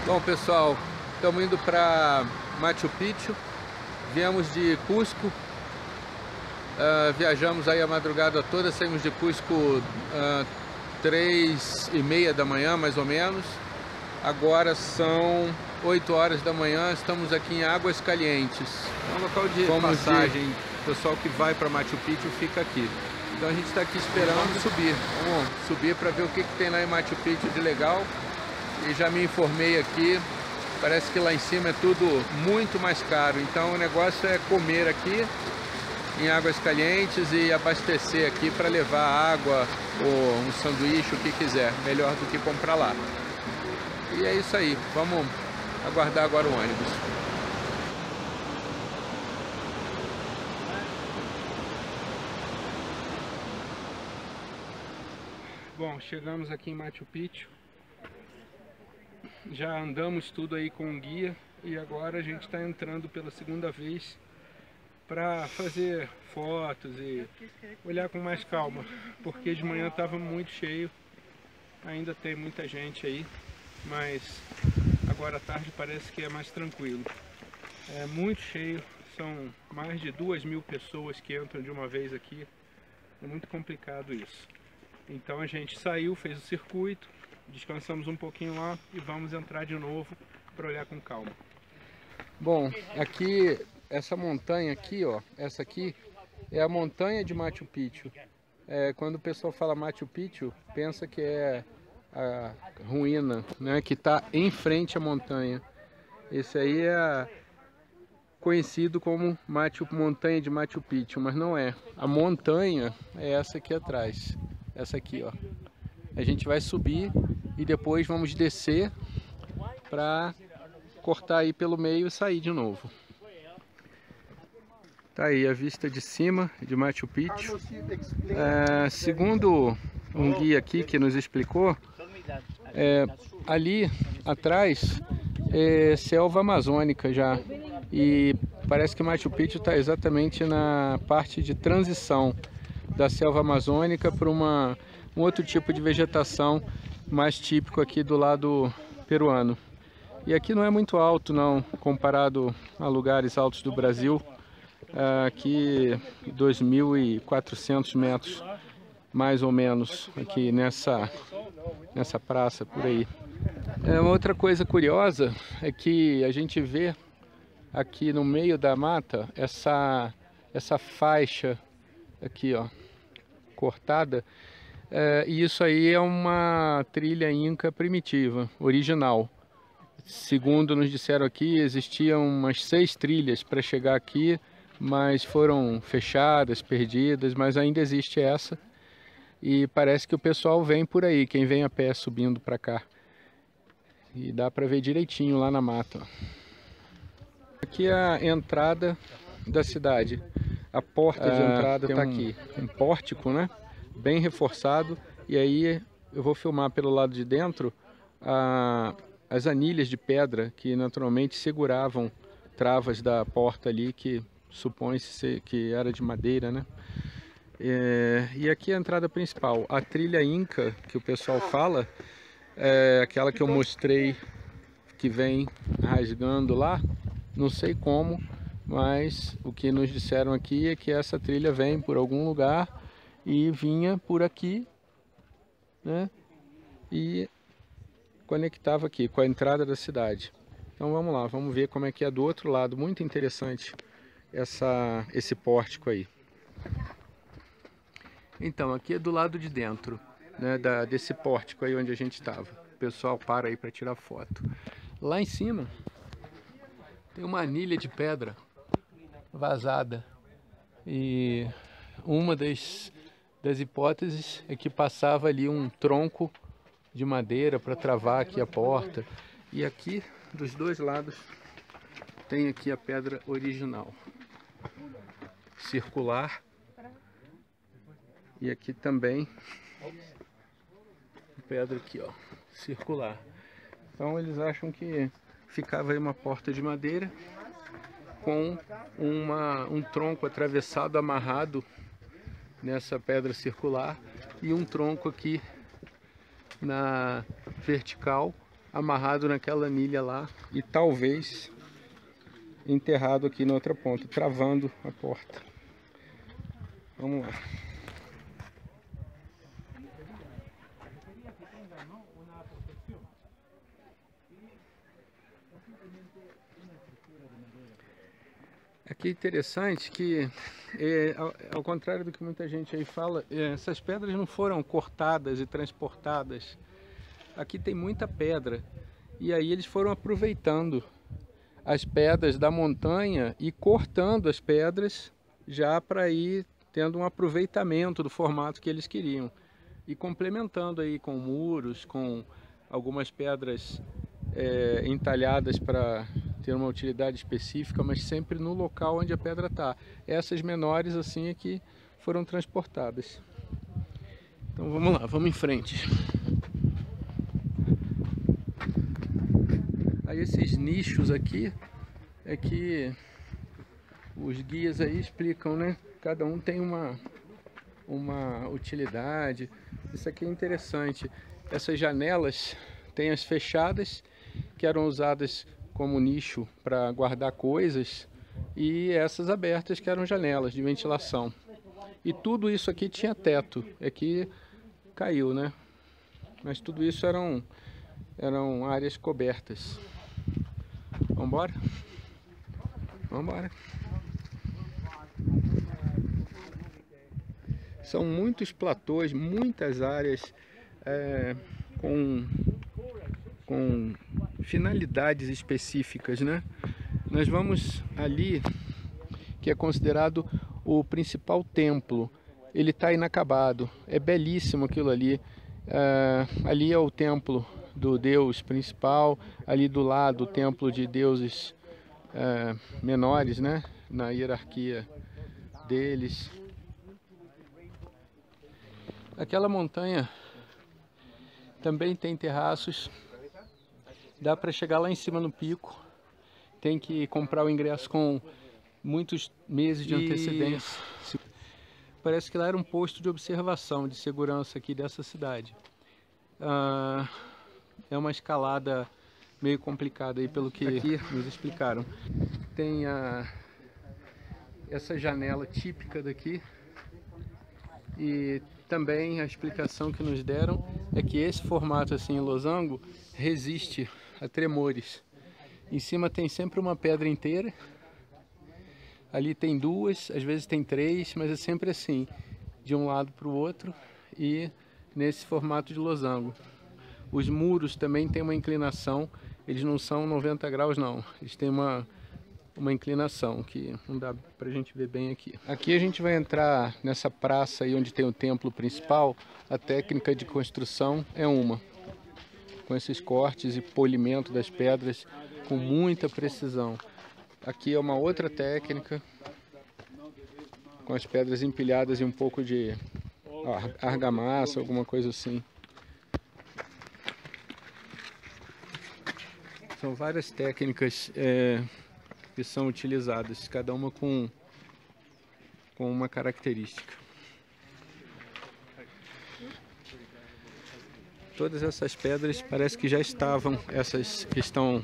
Bom, pessoal, estamos indo para Machu Picchu. Viemos de Cusco, viajamos aí a madrugada toda, saímos de Cusco 3h30 da manhã, mais ou menos. Agora são 8 horas da manhã, estamos aqui em Águas Calientes. É um local de passagem, o pessoal que vai para Machu Picchu fica aqui. Então a gente está aqui esperando subir. Vamos subir para ver o que tem lá em Machu Picchu de legal. E já me informei aqui, parece que lá em cima é tudo muito mais caro. Então o negócio é comer aqui em Águas Calientes e abastecer aqui para levar água ou um sanduíche, o que quiser. Melhor do que comprar lá. E é isso aí, vamos aguardar agora o ônibus. Bom, chegamos aqui em Machu Picchu. Já andamos tudo aí com o guia e agora a gente está entrando pela segunda vez para fazer fotos e olhar com mais calma, porque de manhã estava muito cheio, ainda tem muita gente aí, mas agora à tarde parece que é mais tranquilo. É muito cheio, são mais de 2.000 pessoas que entram de uma vez aqui, é muito complicado isso. Então a gente saiu, fez o circuito, descansamos um pouquinho lá e vamos entrar de novo para olhar com calma. Bom, aqui, essa montanha aqui, ó, essa aqui é a montanha de Machu Picchu. Quando o pessoal fala Machu Picchu, pensa que é a ruína, né, que está em frente à montanha. Esse aí é conhecido como montanha de Machu Picchu, mas não é. A montanha é essa aqui atrás, essa aqui, ó. A gente vai subir e depois vamos descer para cortar aí pelo meio e sair de novo. Tá aí a vista de cima de Machu Picchu. Segundo um guia aqui que nos explicou, ali atrás é selva amazônica já. E parece que Machu Picchu está exatamente na parte de transição da selva amazônica para um outro tipo de vegetação mais típico aqui do lado peruano. E aqui não é muito alto não, comparado a lugares altos do Brasil. Aqui 2.400 metros, mais ou menos, aqui nessa praça por aí. Uma outra coisa curiosa é que a gente vê aqui no meio da mata essa faixa aqui, ó, cortada. E isso aí é uma trilha inca primitiva, original. Segundo nos disseram aqui, existiam umas 6 trilhas para chegar aqui, mas foram fechadas, perdidas, mas ainda existe essa. E parece que o pessoal vem por aí, quem vem a pé subindo para cá. E dá para ver direitinho lá na mata. Aqui é a entrada da cidade. A porta de entrada está aqui. Um pórtico, né? Bem reforçado, e aí eu vou filmar pelo lado de dentro as anilhas de pedra que naturalmente seguravam travas da porta ali, que supõe-se que era de madeira, né? E aqui é a entrada principal. A trilha inca que o pessoal fala é aquela que eu mostrei que vem rasgando lá, não sei como, mas o que nos disseram aqui é que essa trilha vem por algum lugar e vinha por aqui, né, e conectava aqui com a entrada da cidade. Então vamos lá, vamos ver como é que é do outro lado. Muito interessante esse pórtico aí. Então aqui é do lado de dentro, né, desse pórtico aí onde a gente estava. O pessoal para aí para tirar foto. Lá em cima tem uma anilha de pedra vazada, e uma das hipóteses é que passava ali um tronco de madeira para travar aqui a porta. E aqui dos dois lados tem aqui a pedra original, circular, e aqui também pedra aqui, ó, circular. Então eles acham que ficava aí uma porta de madeira com um tronco atravessado, amarrado nessa pedra circular, e um tronco aqui na vertical amarrado naquela anilha lá e talvez enterrado aqui na outra ponta, travando a porta. Vamos lá. Aqui é interessante que, ao contrário do que muita gente aí fala, essas pedras não foram cortadas e transportadas. Aqui tem muita pedra e aí eles foram aproveitando as pedras da montanha e cortando as pedras já para ir tendo um aproveitamento do formato que eles queriam e complementando aí com muros, com algumas pedras entalhadas para ter uma utilidade específica, mas sempre no local onde a pedra está. Essas menores assim é que foram transportadas. Então vamos lá, vamos em frente. Aí esses nichos aqui é que os guias aí explicam, né? Cada um tem uma utilidade. Isso aqui é interessante. Essas janelas tem as fechadas, que eram usadas como nicho para guardar coisas, e essas abertas que eram janelas de ventilação. E tudo isso aqui tinha teto. Aqui caiu, né? Mas tudo isso eram áreas cobertas. Vamos embora? Vamos embora. São muitos platôs, muitas áreas com finalidades específicas, né? Nós vamos ali, que é considerado o principal templo. Ele está inacabado, é belíssimo aquilo ali. Ali é o templo do deus principal, ali do lado o templo de deuses menores, né? Na hierarquia deles. Aquela montanha também tem terraços. Dá para chegar lá em cima no pico. Tem que comprar o ingresso com muitos meses de antecedência. Parece que lá era um posto de observação, de segurança aqui dessa cidade. É uma escalada meio complicada aí, pelo que aqui nos explicaram. Tem essa janela típica daqui. E também a explicação que nos deram é que esse formato assim em losango resiste a tremores. Em cima tem sempre uma pedra inteira. Ali tem duas, às vezes tem três, mas é sempre assim, de um lado para o outro e nesse formato de losango. Os muros também têm uma inclinação, eles não são 90 graus não, eles têm uma inclinação que não dá para a gente ver bem aqui. Aqui a gente vai entrar nessa praça aí onde tem o templo principal. A técnica de construção é com esses cortes e polimento das pedras com muita precisão. Aqui é uma outra técnica, com as pedras empilhadas e um pouco de argamassa, alguma coisa assim. São várias técnicas que são utilizadas, cada uma com uma característica. Todas essas pedras parece que já estavam, essas que estão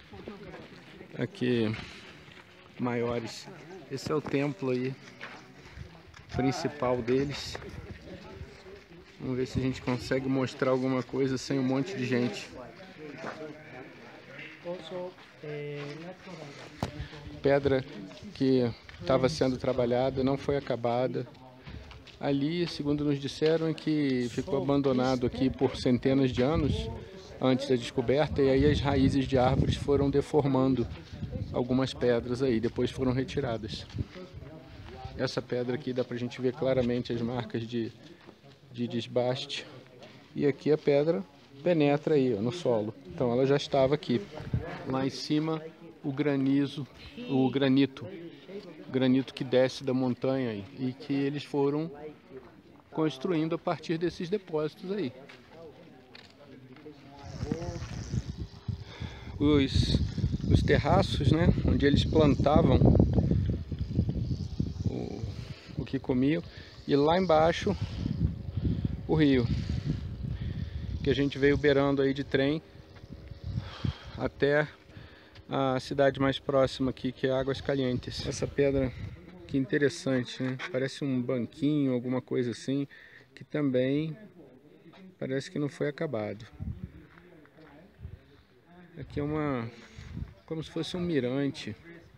aqui maiores. Esse é o templo aí principal deles. Vamos ver se a gente consegue mostrar alguma coisa sem um monte de gente. Pedra que estava sendo trabalhada, não foi acabada. Ali, segundo nos disseram, é que ficou abandonado aqui por centenas de anos antes da descoberta, e aí as raízes de árvores foram deformando algumas pedras aí, depois foram retiradas. Essa pedra aqui dá pra gente ver claramente as marcas de desbaste, e aqui a pedra penetra aí, ó, no solo, então ela já estava aqui. Lá em cima o granito que desce da montanha aí, e que eles foram construindo a partir desses depósitos aí. Os terraços, né, onde eles plantavam o que comiam, e lá embaixo o rio, que a gente veio beirando aí de trem, até a cidade mais próxima aqui, que é Águas Calientes. Essa pedra, que interessante, né? Parece um banquinho, alguma coisa assim, que também parece que não foi acabado. Aqui é como se fosse um mirante.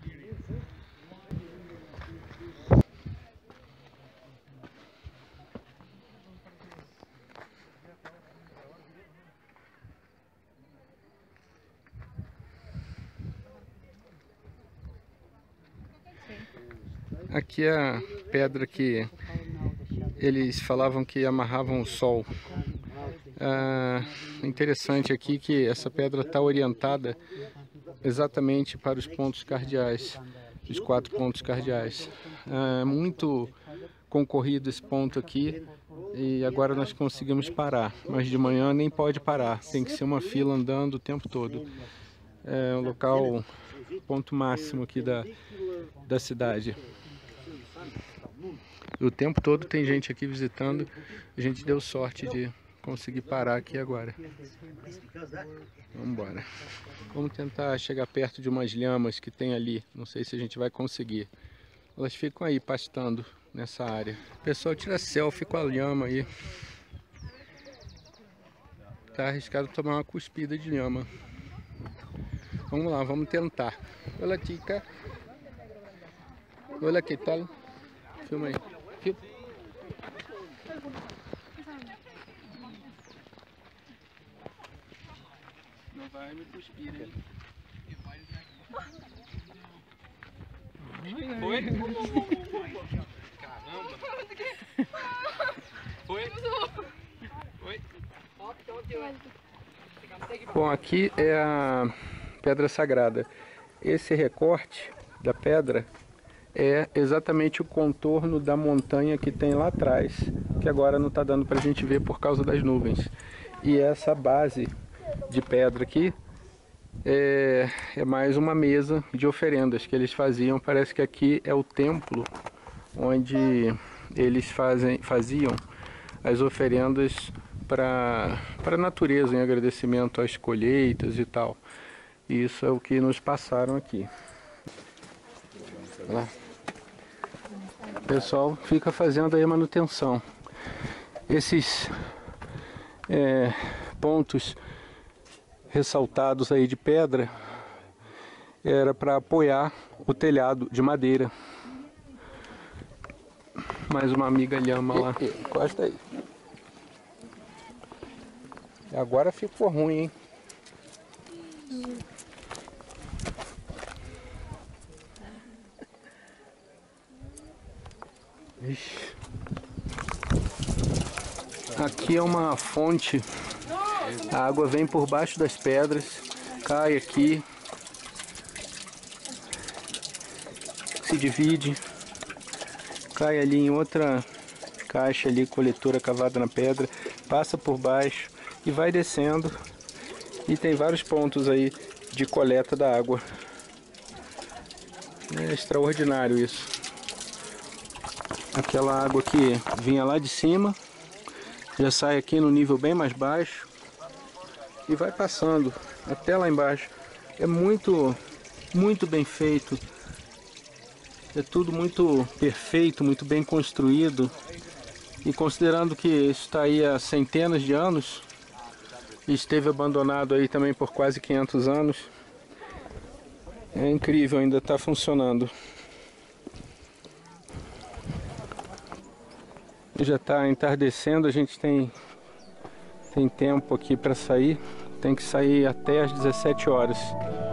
Aqui é a pedra que eles falavam que amarravam o sol. Interessante aqui que essa pedra está orientada exatamente para os pontos cardeais, os 4 pontos cardeais. É muito concorrido esse ponto aqui e agora nós conseguimos parar, mas de manhã nem pode parar, tem que ser uma fila andando o tempo todo. É o local, ponto máximo aqui da cidade. O tempo todo tem gente aqui visitando, a gente deu sorte de conseguir parar aqui agora. Vamos embora. Vamos tentar chegar perto de umas lhamas que tem ali, não sei se a gente vai conseguir. Elas ficam aí pastando nessa área. O pessoal tira selfie com a lhama aí. Tá arriscado tomar uma cuspida de lhama. Vamos lá, vamos tentar. Olá, chica. Olá, que tal? Filma aí. Filma. Não vai me cuspir, hein? Foi? Caramba! Foi? Foi? Bom, aqui é a pedra sagrada. Esse recorte da pedra é exatamente o contorno da montanha que tem lá atrás, que agora não está dando para a gente ver por causa das nuvens. E essa base de pedra aqui é mais uma mesa de oferendas que eles faziam. Parece que aqui é o templo onde eles faziam as oferendas para a natureza, em agradecimento às colheitas e tal. E isso é o que nos passaram aqui. Lá. O pessoal fica fazendo aí a manutenção. Esses pontos ressaltados aí de pedra era para apoiar o telhado de madeira. Mais uma amiga lhama lá. Encosta aí. Agora ficou ruim, hein? Ixi. Aqui é uma fonte, a água vem por baixo das pedras, cai aqui, se divide, cai ali em outra caixa ali, coletora cavada na pedra, passa por baixo e vai descendo, e tem vários pontos aí de coleta da água. É extraordinário isso. Aquela água que vinha lá de cima já sai aqui no nível bem mais baixo e vai passando até lá embaixo. É muito bem feito, é tudo muito perfeito, muito bem construído. E considerando que isso está aí há centenas de anos e esteve abandonado aí também por quase 500 anos, é incrível, ainda está funcionando. Já está entardecendo, a gente tem tempo aqui para sair, tem que sair até às 17 horas.